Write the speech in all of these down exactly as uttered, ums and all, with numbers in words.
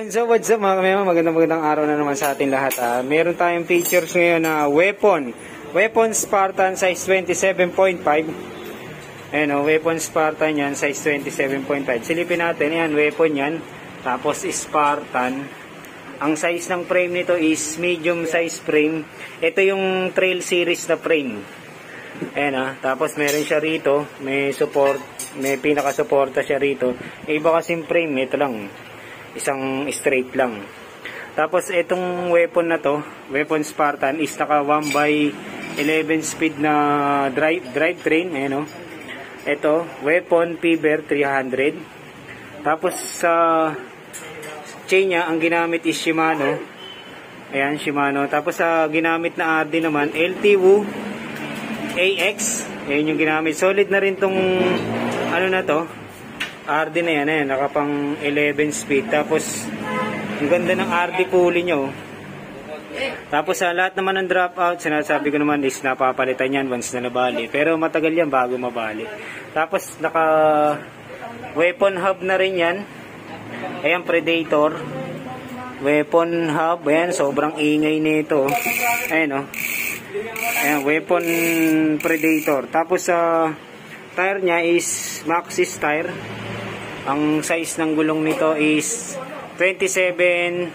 Ayun, so what's up mga kamema, magandang magandang araw na naman sa ating lahat. Ah. Meron tayong features ngayon na weapon. Weapon Spartan size twenty-seven point five. Ayun o, weapon Spartan yan, size twenty-seven point five. Silipin natin, yan, weapon yan. Tapos Spartan. Ang size ng frame nito is medium size frame. Ito yung Trail Series na frame. Ayan ah, tapos meron siya rito, may support, may pinaka-suporta siya rito. Iba kasing frame, ito lang. Isang straight lang. Tapos itong weapon na to, weapon Spartan, is naka one by eleven speed na drive drivetrain. Ayan o. Ito, weapon Fiber three hundred. Tapos sa uh, chain niya, ang ginamit is Shimano. Ayan, Shimano. Tapos sa uh, ginamit na R D naman, L T W A X. Ayan yung ginamit. Solid na rin tong ano na to, R D na yan, eh, nakapang eleven speed. Tapos ang ganda ng R D pulley nyo. Tapos sa lahat naman ng dropout, sinasabi ko naman is napapalitan yan once na nabali. Pero matagal yan bago mabali. Tapos naka weapon hub na rin yan. Ayan, Predator weapon hub. Ayan, sobrang ingay nito. Ayan o. Ayan, weapon Predator. Tapos sa uh, tire nya is Maxxis tire. Ang size ng gulong nito is twenty-seven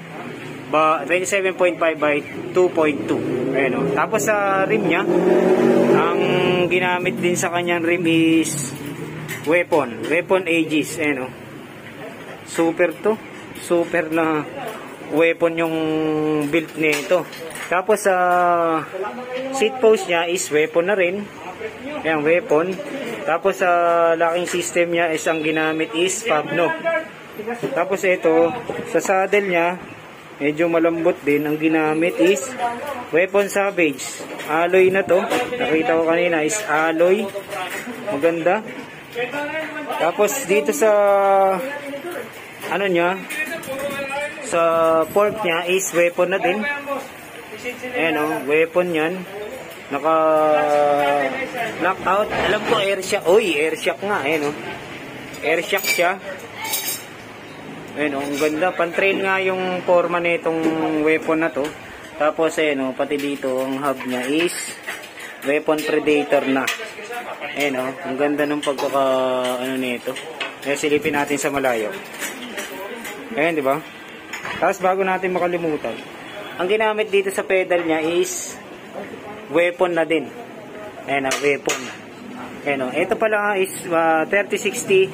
point five by two point two. Ayan o. Tapos sa rim nya, ang ginamit din sa kanyang rim is weapon. Weapon Aegis. Ayan o. Super to. Super na weapon yung build nito. Tapos sa uh, seat post nya is weapon na rin. Ayan, weapon. Tapos sa uh, locking system nya is ang ginamit is Fabno. Tapos ito, sa saddle nya, medyo malambot din. Ang ginamit is weapon Savage. Alloy na to. Nakita ko kanina is alloy. Maganda. Tapos dito sa ano nya, sa fork nya is weapon na din. Ayan o, weapon yan. Naka knockout. Alam ko air shock. Uy, air shock nga. Ayan o, air shock siya. Ayan o, ang ganda. Pan-trail nga yung forma na itong weapon na to. Tapos ayan o, pati dito ang hub nya is weapon Predator na. Ayan o, ang ganda ng pagkaka ano nito. Ayan, silipin natin sa malayo. Ayan, di ba? Tapos bago natin makalimutan, ang ginamit dito sa pedal nya is weapon na din. Ayan o, weapon. Ayan o, ito pala is uh, thirty sixty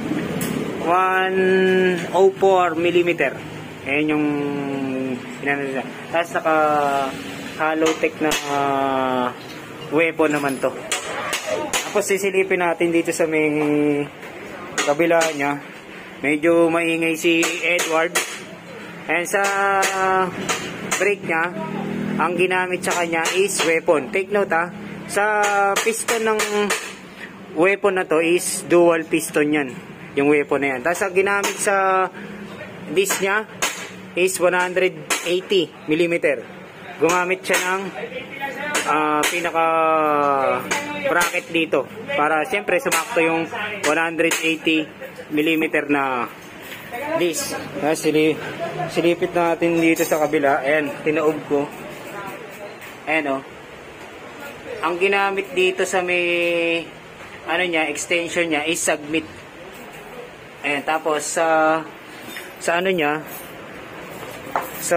one oh four millimeter. Ayan yung ginamit niya. Tapos naka hollow tech na uh, weapon naman to. Tapos sisilipin natin dito sa may kabila nya. Medyo maingay si Edward. And sa uh, brake nya, ang ginamit sa kanya is weapon. Take note ha, sa piston ng weapon na to is dual piston yan. Yung weapon na yan. Tapos ang ginamit sa disc nya is one eighty millimeter. Gumamit siya ng uh, pinaka bracket dito. Para siyempre sumakto yung one eighty millimeter na disc. Tapos sili, silipit natin dito sa kabila. Ayan, tinaob ko. Ayan o. Ang ginamit dito sa may ano nya, extension nya is submit. Ayan, tapos sa sa ano nya, sa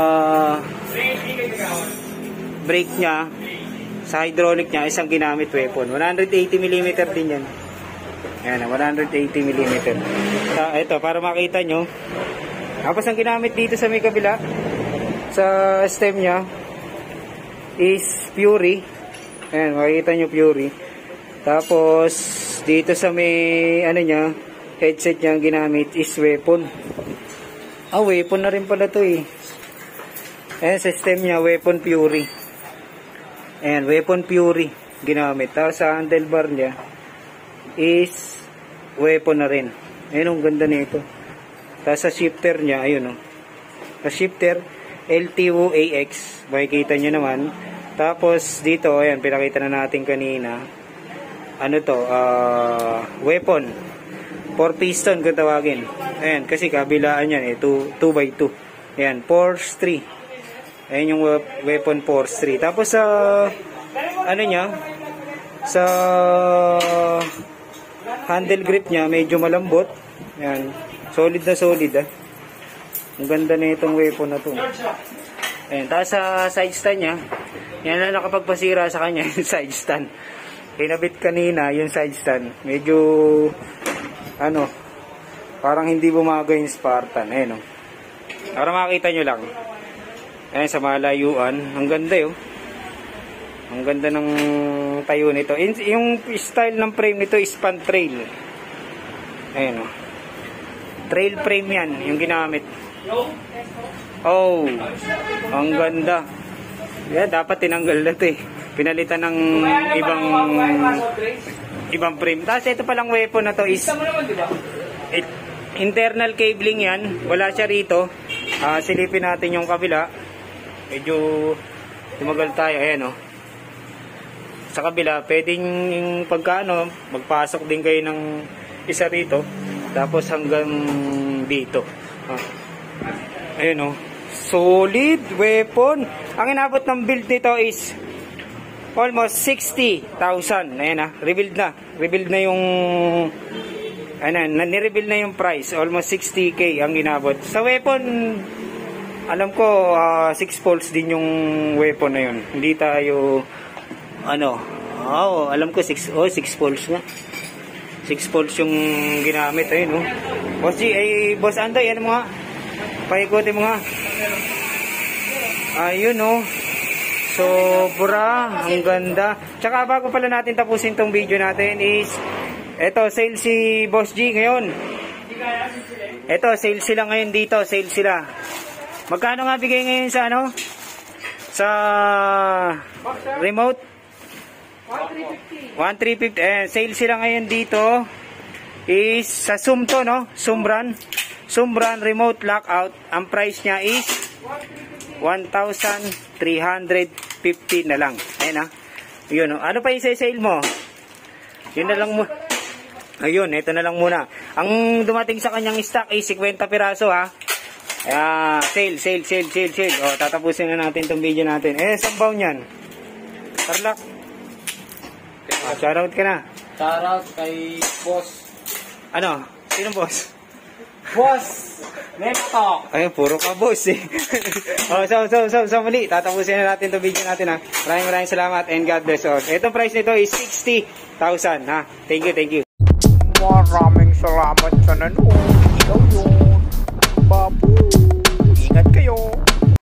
brake nya, sa hydraulic nya is ang ginamit weapon. one eighty millimeter din yan. Ayan, one eighty millimeter. So, ito, para makita nyo. Tapos ang ginamit dito sa may kabila, sa stem nya, is Fury. Ayan, makikita nyo Fury. Tapos dito sa may ano nya, headset nya ginamit is weapon. Ah, weapon na rin pala to eh. Ayan, sa stem nya, weapon Fury. Ayan, weapon Fury ginamit. Tapos sa handlebar nya is weapon na rin. Ayan, ang ganda nito. Tapos sa shifter nya, ayun o. Sa shifter, L T W A X. Makikita nyo naman. Tapos dito, ayan, pinakita na natin kanina. Ano to? Uh, weapon. four piston kung tawagin. Ayan, kasi kabilaan yan eh, two by two. Ayan, force three. Ayan yung weapon force three. Tapos sa, ano niya, sa handle grip niya, medyo malambot. Ayan, solid na solid ah. Ang ganda na itong weapon na to. Ayan, tapos sa side stand niya, yan na nakapagpasira sa kanya yung side stand. Kinabit kanina yung side stand. Medyo, ano, parang hindi bumagay yung Spartan. Ayan o. Para makita nyo lang. Ayan, sa malayuan. Ang ganda yun. Ang ganda ng tayo nito. Yung style ng frame nito is pan trail. Ayan o. Trail frame yan, yung ginamit. Oh, ang ganda. Yeah, dapat tinanggal na ito eh. Pinalitan ng ibang ibang frame. Tapos ito palang weapon na to is it, internal cabling yan. Wala siya rito. Uh, silipin natin yung kabila. Medyo tumagal tayo. Ayan o. Sa kabila, pwedeng pagkaano, magpasok din kayo ng isa rito. Tapos hanggang dito. Ah. Ayan o. Solid weapon. Ang inabot ng build nito is almost sixty thousand. Ayan na, revealed na. Revealed na yung ano, ni-reveal na yung price. Almost sixty K ang inabot. Sa weapon, alam ko uh, six pulse din yung weapon na yun. Hindi tayo ano, oh, alam ko six oh, six pulse nga. six pulse yung ginamit. Ayun oh. Boss G, ay Boss Andoy, ano mo nga? Paikutin mo nga. Ayun oh. Sobra, ang ganda. Tsaka bago pala natin tapusin tong video natin is eto, sale si Boss G ngayon. Eto, sale sila ngayon dito, sale sila. Magkano nga bigay ngayon sa ano? Sa remote? one three fifty. Eh, sale sila ngayon dito is sa Zoom to, no? Zoomran. Zoomran remote lockout. Ang price niya is one thousand three hundred fifty na lang. Ayun ah. Yun, oh. Ano pa yung sale mo? Yun na lang mo. Ayun, ito na lang muna. Ang dumating sa kanyang stock is fifty piraso ha. Ayan, sale, sale, sale, sale, sale. O, tatapusin na natin itong video natin. Eh, sambaw niyan. Tarlac. Ah, shoutout ka na. Shoutout kay Boss. Ano? Sino boss? Boss! Neto! Ayun, puro ka boss eh. Oh, so, so, so, so, muli, tatapusin na natin itong video natin ha. Maraming maraming salamat and God bless us. Itong price nito is sixty thousand ha. Thank you, thank you. Maraming salamat sa nanood. Ikaw yun. Babu. Ingat kayo.